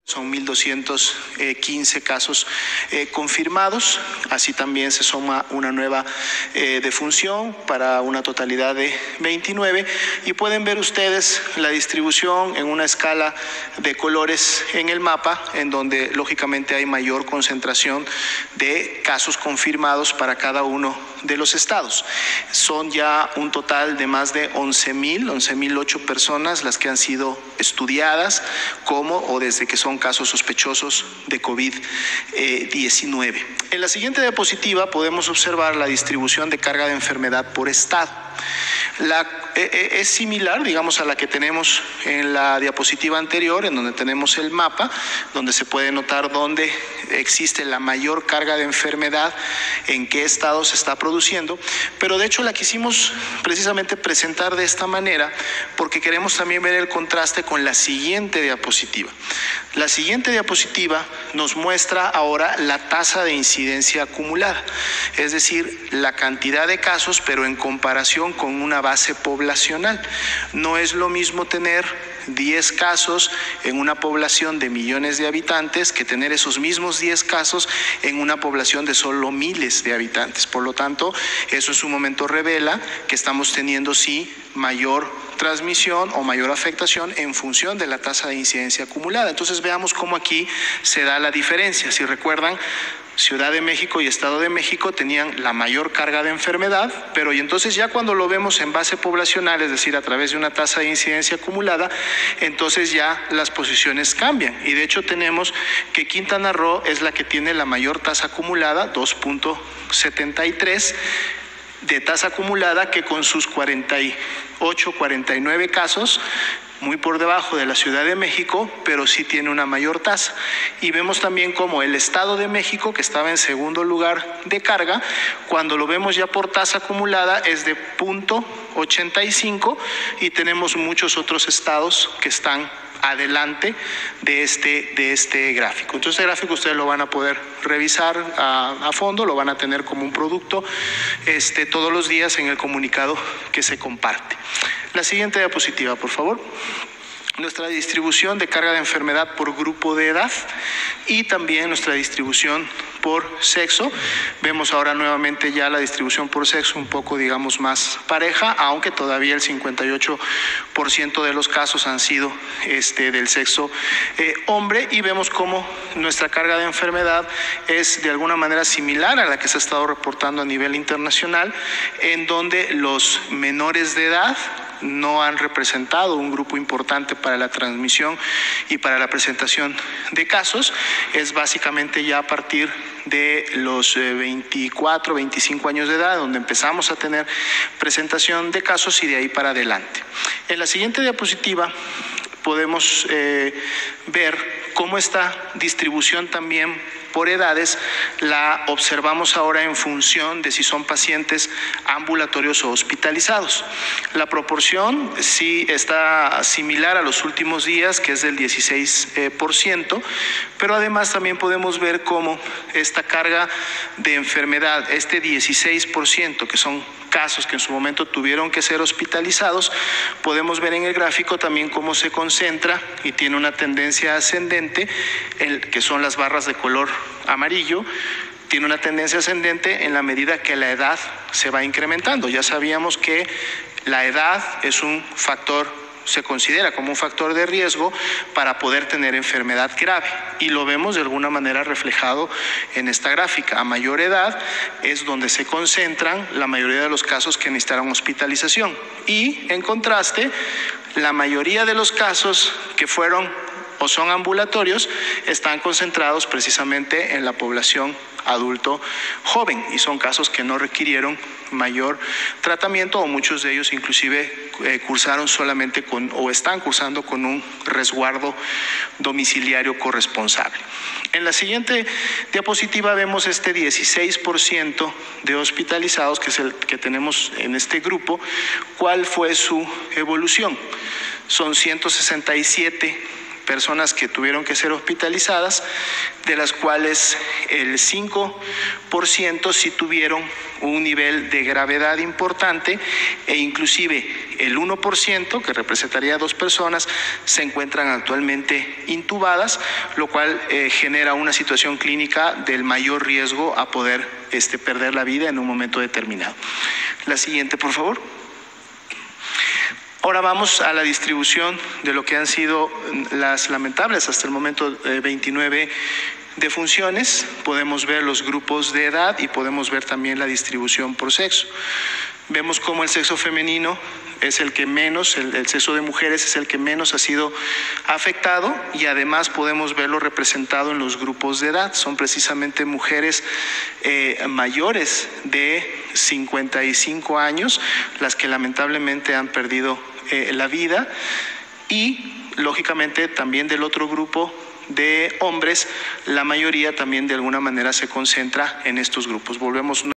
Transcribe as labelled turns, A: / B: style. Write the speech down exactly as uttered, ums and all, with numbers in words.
A: Son mil doscientos quince casos eh, confirmados, así también se suma una nueva eh, defunción para una totalidad de veintinueve y pueden ver ustedes la distribución en una escala de colores en el mapa, en donde lógicamente hay mayor concentración de casos confirmados para cada uno de los estados. Son ya un total de más de once mil, once mil ocho personas las que han sido estudiadas como o desde que son casos sospechosos de COVID diecinueve. En la siguiente diapositiva podemos observar la distribución de carga de enfermedad por estado. La, eh, es similar, digamos, a la que tenemos en la diapositiva anterior, en donde tenemos el mapa, donde se puede notar dónde existe la mayor carga de enfermedad, en qué estado se está produciendo, pero de hecho la quisimos precisamente presentar de esta manera porque queremos también ver el contraste con la siguiente diapositiva. La siguiente diapositiva nos muestra ahora la tasa de incidencia acumulada, es decir, la cantidad de casos, pero en comparación con una base poblacional. No es lo mismo tener diez casos en una población de millones de habitantes que tener esos mismos diez casos en una población de solo miles de habitantes. Por lo tanto, eso en su momento revela que estamos teniendo sí mayor transmisión o mayor afectación en función de la tasa de incidencia acumulada. Entonces veamos cómo aquí se da la diferencia. Si recuerdan, Ciudad de México y Estado de México tenían la mayor carga de enfermedad, pero y entonces ya cuando lo vemos en base poblacional, es decir, a través de una tasa de incidencia acumulada, entonces ya las posiciones cambian. Y de hecho tenemos que Quintana Roo es la que tiene la mayor tasa acumulada, dos punto setenta y tres de tasa acumulada, que con sus cuarenta y ocho, cuarenta y nueve casos, muy por debajo de la Ciudad de México, pero sí tiene una mayor tasa. Y vemos también como el Estado de México, que estaba en segundo lugar de carga, cuando lo vemos ya por tasa acumulada es de punto ochenta y cinco y tenemos muchos otros estados que están adelante de este, de este gráfico. Entonces, este gráfico ustedes lo van a poder revisar a, a fondo, lo van a tener como un producto este, todos los días en el comunicado que se comparte. La siguiente diapositiva, por favor. Nuestra distribución de carga de enfermedad por grupo de edad y también nuestra distribución por sexo. Vemos ahora nuevamente ya la distribución por sexo un poco, digamos, más pareja, aunque todavía el cincuenta y ocho por ciento de los casos han sido este, del sexo eh, hombre, y vemos cómo nuestra carga de enfermedad es de alguna manera similar a la que se ha estado reportando a nivel internacional, en donde los menores de edad no han representado un grupo importante para la transmisión y para la presentación de casos. Es básicamente ya a partir de los veinticuatro, veinticinco años de edad donde empezamos a tener presentación de casos y de ahí para adelante. En la siguiente diapositiva podemos eh, ver cómo esta distribución también por edades la observamos ahora en función de si son pacientes ambulatorios o hospitalizados. La proporción sí está similar a los últimos días, que es del dieciséis por ciento, pero además también podemos ver cómo esta carga de enfermedad, este dieciséis por ciento, que son casos que en su momento tuvieron que ser hospitalizados, podemos ver en el gráfico también cómo se concentra y tiene una tendencia ascendente, el, que son las barras de color amarillo, tiene una tendencia ascendente en la medida que la edad se va incrementando. Ya sabíamos que la edad es un factor, se considera como un factor de riesgo para poder tener enfermedad grave, y lo vemos de alguna manera reflejado en esta gráfica. A mayor edad es donde se concentran la mayoría de los casos que necesitaron hospitalización, y en contraste la mayoría de los casos que fueron o son ambulatorios están concentrados precisamente en la población adulto joven, y son casos que no requirieron mayor tratamiento, o muchos de ellos inclusive eh, cursaron solamente con o están cursando con un resguardo domiciliario corresponsable. En la siguiente diapositiva vemos este dieciséis por ciento de hospitalizados, que es el que tenemos en este grupo. ¿Cuál fue su evolución? Son ciento sesenta y siete personas que tuvieron que ser hospitalizadas, de las cuales el cinco por ciento sí tuvieron un nivel de gravedad importante e inclusive el uno por ciento, que representaría a dos personas, se encuentran actualmente intubadas, lo cual eh, genera una situación clínica del mayor riesgo a poder este, perder la vida en un momento determinado. La siguiente, por favor. Ahora vamos a la distribución de lo que han sido las lamentables hasta el momento eh, veintinueve defunciones. Podemos ver los grupos de edad y podemos ver también la distribución por sexo. Vemos cómo el sexo femenino es el que menos, el, el sexo de mujeres es el que menos ha sido afectado, y además podemos verlo representado en los grupos de edad. Son precisamente mujeres eh, mayores de cincuenta y cinco años las que lamentablemente han perdido eh, la vida, y lógicamente también del otro grupo de hombres, la mayoría también de alguna manera se concentra en estos grupos. Volvemos